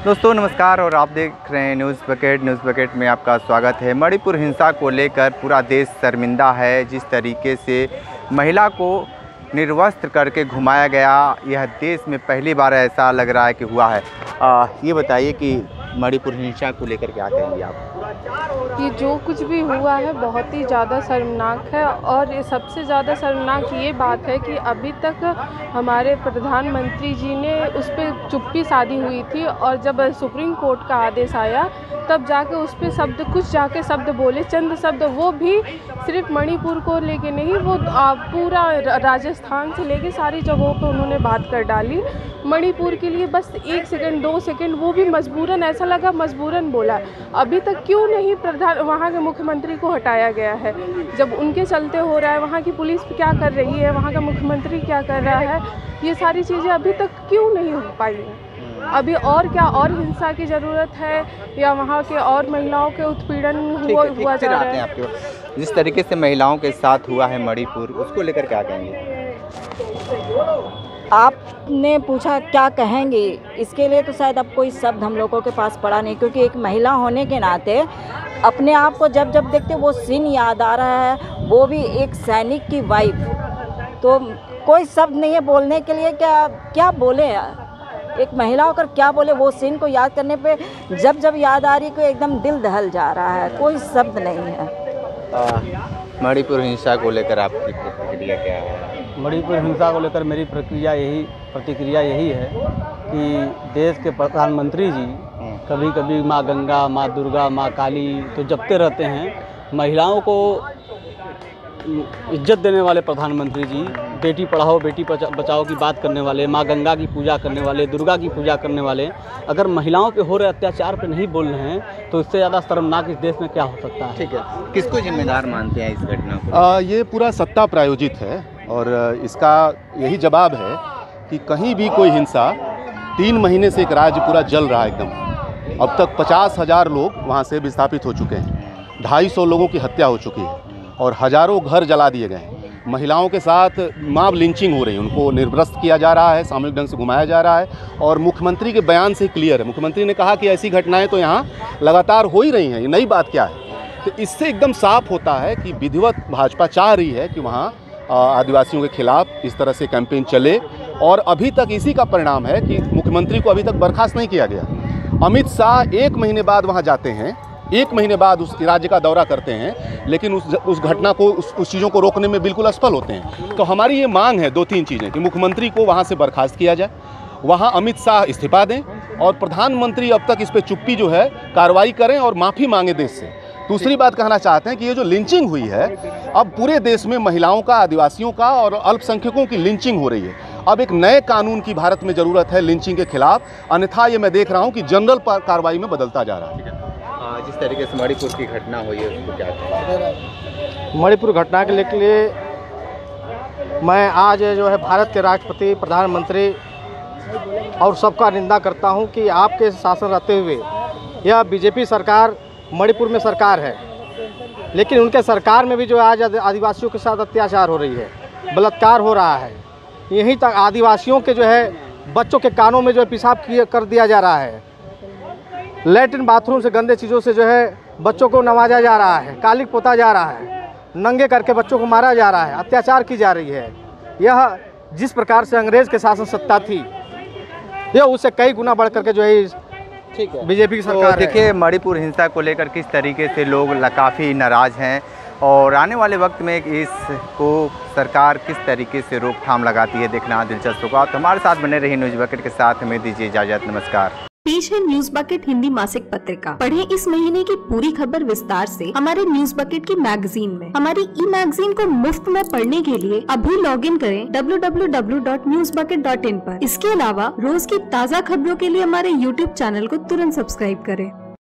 दोस्तों नमस्कार और आप देख रहे हैं न्यूज़ बकेट में आपका स्वागत है। मणिपुर हिंसा को लेकर पूरा देश शर्मिंदा है। जिस तरीके से महिला को निर्वस्त्र करके घुमाया गया, यह देश में पहली बार ऐसा लग रहा है कि हुआ है। ये बताइए कि मणिपुर हिंसा को लेकर क्या कहेंगे आप? कि जो कुछ भी हुआ है बहुत ही ज़्यादा शर्मनाक है और सबसे ज़्यादा शर्मनाक ये बात है कि अभी तक हमारे प्रधानमंत्री जी ने उस पर चुप्पी साधी हुई थी और जब सुप्रीम कोर्ट का आदेश आया तब जाके उस पर शब्द बोले, चंद शब्द, वो भी सिर्फ मणिपुर को लेके नहीं, वो पूरा राजस्थान से लेके सारी जगहों पे उन्होंने बात कर डाली। मणिपुर के लिए बस 1 सेकंड 2 सेकंड, वो भी मजबूरन, ऐसा लगा मजबूरन बोला। अभी तक क्यों नहीं वहाँ के मुख्यमंत्री को हटाया गया है? जब उनके चलते हो रहा है, वहाँ की पुलिस क्या कर रही है, वहाँ का मुख्यमंत्री क्या कर रहा है, ये सारी चीज़ें अभी तक क्यों नहीं हो पाई हैं? अभी और क्या और हिंसा की ज़रूरत है या वहाँ के और महिलाओं के उत्पीड़न हुआ जा रहा है? जिस तरीके से महिलाओं के साथ हुआ है मणिपुर, उसको लेकर क्या कहेंगे? आपने पूछा क्या कहेंगे, इसके लिए तो शायद अब कोई शब्द हम लोगों के पास पड़ा नहीं, क्योंकि एक महिला होने के नाते अपने आप को जब जब देखते वो सीन याद आ रहा है, वो भी एक सैनिक की वाइफ। तो कोई शब्द नहीं है बोलने के लिए, क्या बोले एक महिला होकर क्या बोले। वो सीन को याद करने पे जब जब याद आ रही है, एकदम दिल दहल जा रहा है, कोई शब्द नहीं है। मणिपुर हिंसा को लेकर आपकी प्रतिक्रिया क्या है? मणिपुर हिंसा को लेकर मेरी प्रतिक्रिया यही है कि देश के प्रधानमंत्री जी कभी कभी माँ गंगा, माँ दुर्गा, माँ काली तो जपते रहते हैं। महिलाओं को इज्जत देने वाले प्रधानमंत्री जी, बेटी पढ़ाओ बेटी बचाओ की बात करने वाले, माँ गंगा की पूजा करने वाले, दुर्गा की पूजा करने वाले, अगर महिलाओं पे हो रहे अत्याचार पे नहीं बोल रहे हैं तो इससे ज़्यादा शर्मनाक इस देश में क्या हो सकता है? ठीक है, किसको जिम्मेदार मानते हैं इस घटना को? ये पूरा सत्ता प्रायोजित है और इसका यही जवाब है कि कहीं भी कोई हिंसा, 3 महीने से एक राज्य पूरा जल रहा है एकदम। अब तक 50,000 लोग वहाँ से विस्थापित हो चुके हैं, 250 लोगों की हत्या हो चुकी है और हज़ारों घर जला दिए गए हैं। महिलाओं के साथ मॉब लिंचिंग हो रही है, उनको निर्वस्त्र किया जा रहा है, सामूहिक ढंग से घुमाया जा रहा है। और मुख्यमंत्री के बयान से क्लियर है, मुख्यमंत्री ने कहा कि ऐसी घटनाएं तो यहाँ लगातार हो ही रही हैं, ये नई बात क्या है। तो इससे एकदम साफ होता है कि विधिवत भाजपा चाह रही है कि वहाँ आदिवासियों के खिलाफ इस तरह से कैंपेन चले और अभी तक इसी का परिणाम है कि मुख्यमंत्री को अभी तक बर्खास्त नहीं किया गया। अमित शाह 1 महीने बाद वहाँ जाते हैं, 1 महीने बाद उस राज्य का दौरा करते हैं, लेकिन उस घटना को उस चीज़ों को रोकने में बिल्कुल असफल होते हैं। तो हमारी ये मांग है 2-3 चीज़ें कि मुख्यमंत्री को वहाँ से बर्खास्त किया जाए, वहाँ अमित शाह इस्तीफा दें और प्रधानमंत्री अब तक इस पर चुप्पी जो है कार्रवाई करें और माफ़ी मांगे देश से। दूसरी बात कहना चाहते हैं कि ये जो लिंचिंग हुई है, अब पूरे देश में महिलाओं का, आदिवासियों का और अल्पसंख्यकों की लिंचिंग हो रही है। अब एक नए कानून की भारत में ज़रूरत है लिंचिंग के खिलाफ, अन्यथा ये मैं देख रहा हूँ कि जनरल कार्रवाई में बदलता जा रहा है। जिस तरीके से मणिपुर की घटना हुई है उसको क्या कहें? मणिपुर घटना के लिए मैं आज जो है भारत के राष्ट्रपति, प्रधानमंत्री और सबका निंदा करता हूं कि आपके शासन रहते हुए यह बीजेपी सरकार मणिपुर में सरकार है, लेकिन उनके सरकार में भी जो आज आदिवासियों के साथ अत्याचार हो रही है, बलात्कार हो रहा है। यहीं तक आदिवासियों के जो है बच्चों के कानों में जो है पेशाब कर दिया जा रहा है, लैट्रिन बाथरूम से गंदे चीज़ों से जो है बच्चों को नवाजा जा रहा है, कालिक पोता जा रहा है, नंगे करके बच्चों को मारा जा रहा है, अत्याचार की जा रही है। यह जिस प्रकार से अंग्रेज़ के शासन सत्ता थी, यह उससे कई गुना बढ़ करके जो है बीजेपी की सरकार। देखिए मणिपुर हिंसा को लेकर किस तरीके से लोग काफ़ी नाराज़ हैं और आने वाले वक्त में इसको सरकार किस तरीके से रोकथाम लगाती है, देखना दिलचस्प होगा। तो हमारे साथ बने रहिए न्यूज़ बकेट के साथ, हमें दीजिए इजाज़त, नमस्कार। पेश है न्यूज बकेट हिंदी मासिक पत्रिका। पढ़ें इस महीने की पूरी खबर विस्तार से हमारे न्यूज बकेट की मैगजीन में। हमारी ई मैगजीन को मुफ्त में पढ़ने के लिए अभी लॉगिन करें www.newsbucket.in पर। इसके अलावा रोज की ताज़ा खबरों के लिए हमारे YouTube चैनल को तुरंत सब्सक्राइब करें।